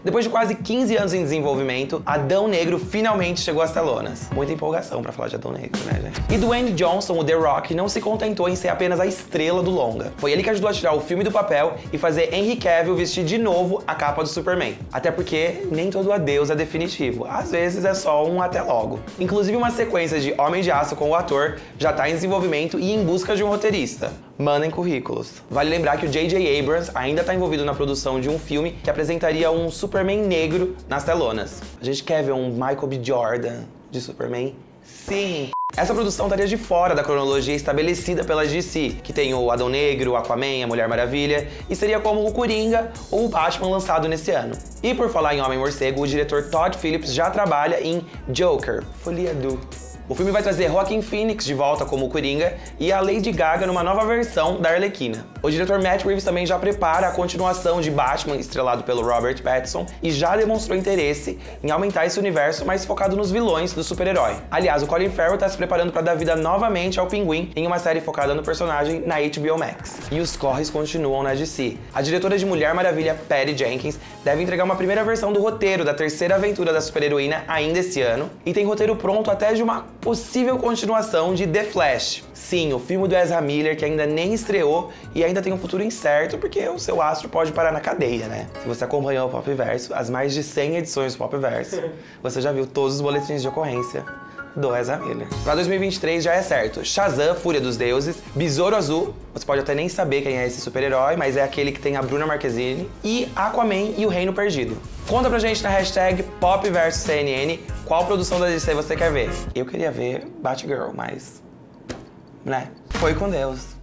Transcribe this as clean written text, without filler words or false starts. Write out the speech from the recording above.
Depois de quase 15 anos em desenvolvimento, Adão Negro finalmente chegou às telonas. Muita empolgação pra falar de Adão Negro, né, gente? E Dwayne Johnson, o The Rock, não se contentou em ser apenas a estrela do longa. Foi ele que ajudou a tirar o filme do papel e fazer Henry Cavill vestir de novo a capa do Superman. Até porque nem todo adeus é definitivo. Às vezes é só um até logo. Inclusive uma sequência de Homem de Aço com o ator já tá em desenvolvimento e em busca de um roteirista. Mandem currículos. Vale lembrar que o J.J. Abrams ainda tá envolvido na produção de um filme que apresentaria um Superman negro nas telonas. A gente quer ver um Michael B. Jordan de Superman? Sim! Essa produção estaria de fora da cronologia estabelecida pela DC, que tem o Adão Negro, o Aquaman, a Mulher Maravilha, e seria como o Coringa ou o Batman lançado nesse ano. E por falar em Homem-Morcego, o diretor Todd Phillips já trabalha em Joker, Folia do... O filme vai trazer Joaquin Phoenix de volta como o Coringa e a Lady Gaga numa nova versão da Arlequina. O diretor Matt Reeves também já prepara a continuação de Batman, estrelado pelo Robert Pattinson, e já demonstrou interesse em aumentar esse universo mais focado nos vilões do super-herói. Aliás, o Colin Farrell está se preparando para dar vida novamente ao Pinguim em uma série focada no personagem na HBO Max. E os corres continuam na DC. A diretora de Mulher Maravilha, Patty Jenkins, deve entregar uma primeira versão do roteiro da terceira aventura da super-heroína ainda esse ano, e tem roteiro pronto até de uma possível continuação de The Flash. Sim, o filme do Ezra Miller, que ainda nem estreou e ainda tem um futuro incerto, porque o seu astro pode parar na cadeia, né? Se você acompanhou o Popverso, as mais de 100 edições do Popverso, você já viu todos os boletins de ocorrência do Ezra Miller. Pra 2023 já é certo. Shazam, Fúria dos Deuses, Besouro Azul, você pode até nem saber quem é esse super-herói, mas é aquele que tem a Bruna Marquezine, e Aquaman e o Reino Perdido. Conta pra gente na hashtag PopVersoCNN qual produção da DC você quer ver. Eu queria ver Batgirl, mas... né? Foi com Deus.